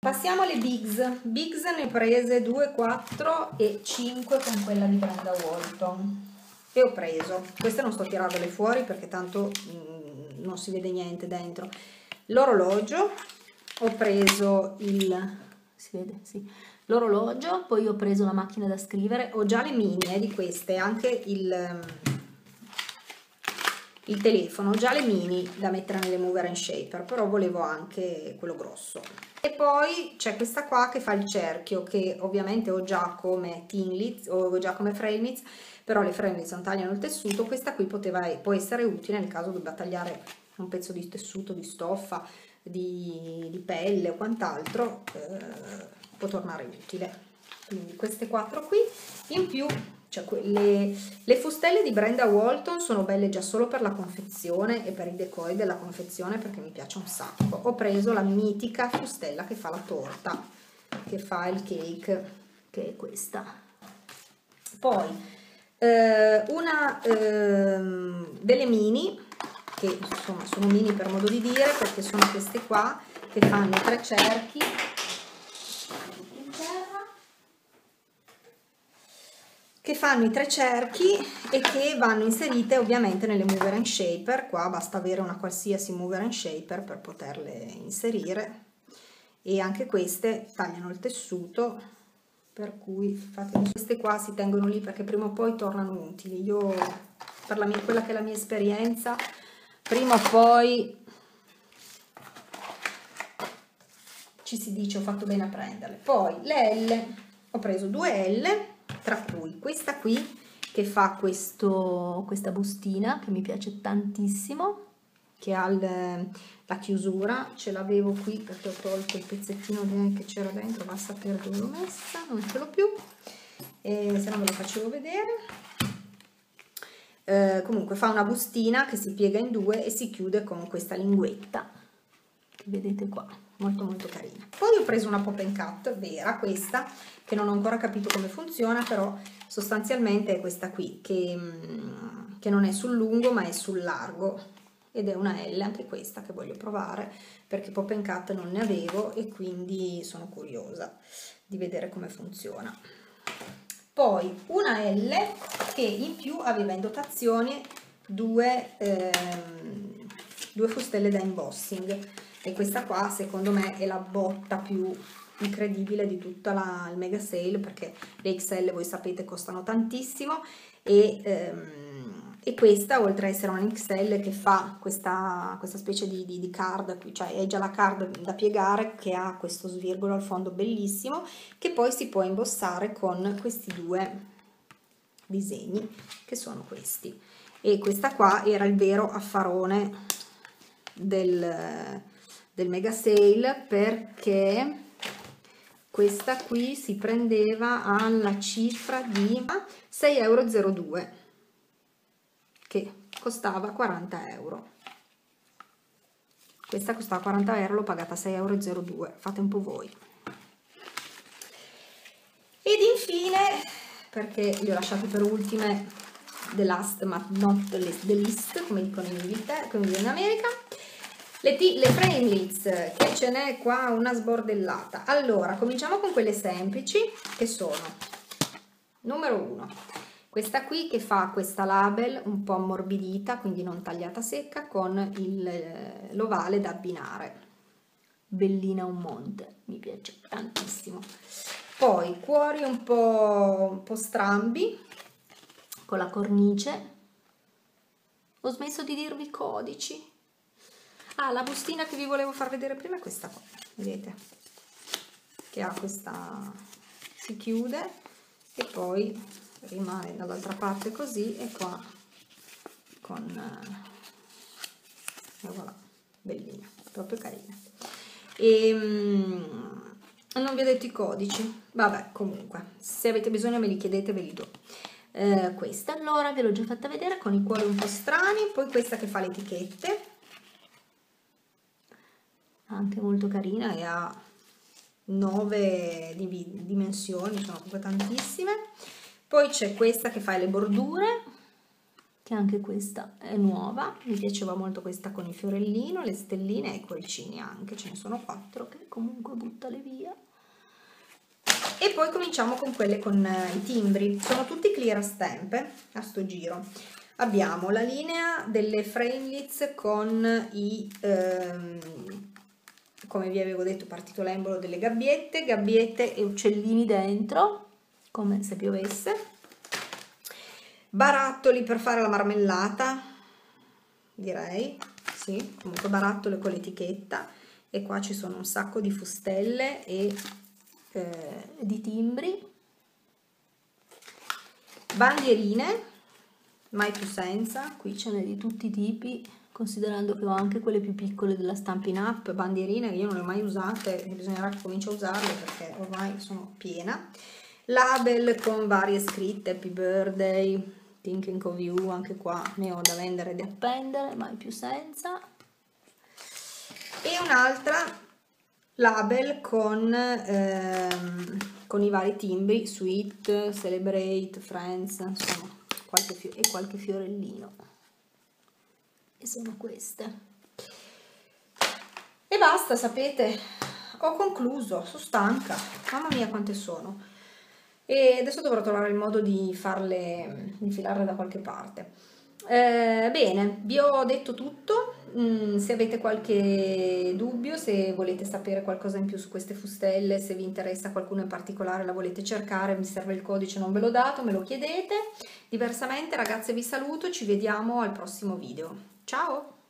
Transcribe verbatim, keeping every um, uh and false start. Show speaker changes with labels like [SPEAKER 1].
[SPEAKER 1] Passiamo alle Bigs. Bigs ne ho prese due, quattro e cinque con quella di Brenda Walton. E ho preso, queste non sto tirandole fuori perché tanto mh, non si vede niente dentro. L'orologio, ho preso il, si vede? Sì, l'orologio, poi ho preso la macchina da scrivere, ho già le mini eh, di queste, anche il, il telefono, ho già le mini da mettere nelle mover and shaper, però volevo anche quello grosso. E poi c'è questa qua che fa il cerchio, che ovviamente ho già come Tinlitz, o già come Framits, però le Framits non tagliano il tessuto. Questa qui poteva, può essere utile nel caso debba tagliare un pezzo di tessuto, di stoffa, di, di pelle o quant'altro, eh, può tornare utile. Quindi queste quattro qui, in più cioè, le, le fustelle di Brenda Walton sono belle già solo per la confezione e per i decori della confezione, perché mi piace un sacco. Ho preso la mitica fustella che fa la torta, che fa il cake, che è questa. Poi eh, una eh, delle mini, che insomma sono mini per modo di dire, perché sono queste qua che fanno tre cerchi che fanno i tre cerchi e che vanno inserite ovviamente nelle mover and shaper. Qua basta avere una qualsiasi mover and shaper per poterle inserire, e anche queste tagliano il tessuto, per cui fate, queste qua si tengono lì perché prima o poi tornano utili. Io, per la mia, quella che è la mia esperienza, prima o poi ci si dice ho fatto bene a prenderle. Poi le L, ho preso due L, tra cui questa qui che fa questo, questa bustina che mi piace tantissimo, che ha il, la chiusura. Ce l'avevo qui perché ho tolto il pezzettino che c'era dentro, va a sapere dove l'ho messa, non ce l'ho più, e se no ve lo facevo vedere. Eh, comunque fa una bustina che si piega in due e si chiude con questa linguetta che vedete qua, molto molto carina. Poi ho preso una pop and cut vera, questa che non ho ancora capito come funziona, però sostanzialmente è questa qui che, che non è sul lungo ma è sul largo, ed è una L anche questa che voglio provare perché pop and cut non ne avevo e quindi sono curiosa di vedere come funziona. Poi una L che in più aveva in dotazione due, ehm, due fustelle da embossing, e questa qua secondo me è la botta più incredibile di tutta la, il mega sale, perché le X L voi sapete costano tantissimo, e, ehm, e questa, oltre a essere una X L che fa questa, questa specie di, di, di card qui, cioè è già la card da piegare che ha questo svirgolo al fondo bellissimo, che poi si può imbossare con questi due disegni che sono questi. E questa qua era il vero affarone del, del mega sale, perché questa qui si prendeva alla cifra di sei euro zero due, che costava quaranta euro. Questa costava quaranta euro, l'ho pagata sei euro zero due, fate un po' voi. Ed infine, perché li ho lasciati per ultime, the last but not the least, the least come dicono in Inghilterra, come dicono in America, le, le Framits, che ce n'è qua una sbordellata. Allora, cominciamo con quelle semplici, che sono, numero uno, questa qui che fa questa label un po' ammorbidita, quindi non tagliata secca, con l'ovale da abbinare. Bellina un monte, mi piace tantissimo. Poi cuori un po', un po' strambi, con la cornice. Ho smesso di dirvi codici. Ah, la bustina che vi volevo far vedere prima è questa qua, vedete? Che ha questa, si chiude e poi rimane dall'altra parte così, e qua con, e voilà, bellina, proprio carina. E non vi ho detto i codici, vabbè, comunque, se avete bisogno me li chiedete, ve li do. Eh, questa allora ve l'ho già fatta vedere con i cuori un po' strani. Poi questa che fa le etichette, anche molto carina, e ha nove dimensioni, sono comunque tantissime. Poi c'è questa che fa le bordure, che anche questa è nuova, mi piaceva molto questa con il fiorellino, le stelline e i cuoricini anche, ce ne sono quattro che comunque buttale via. E poi cominciamo con quelle con eh, i timbri, sono tutti clear stamp a sto giro. Abbiamo la linea delle framelits con i, ehm, come vi avevo detto, partito l'embolo delle gabbiette, gabbiette e uccellini dentro, come se piovesse. Barattoli per fare la marmellata, direi, sì, comunque barattoli con l'etichetta, e qua ci sono un sacco di fustelle e eh, di timbri. Bandierine, mai più senza, qui ce n'è di tutti i tipi, considerando che ho anche quelle più piccole della Stampin' Up, bandierine che io non le ho mai usate, bisognerà che comincio a usarle perché ormai sono piena. Label con varie scritte, Happy Birthday, Thinking of You, anche qua ne ho da vendere e da appendere, mai più senza. E un'altra label con, ehm, con i vari timbri, Sweet, Celebrate, Friends, insomma, qualche e qualche fiorellino. E sono queste. E basta, sapete, ho concluso, sono stanca, mamma mia quante sono. E adesso dovrò trovare il modo di farle, infilarle da qualche parte. Eh, bene, vi ho detto tutto. Mm, se avete qualche dubbio, se volete sapere qualcosa in più su queste fustelle, se vi interessa qualcuno in particolare, la volete cercare, mi serve il codice, non ve l'ho dato, me lo chiedete. Diversamente, ragazze, vi saluto, ci vediamo al prossimo video. Ciao!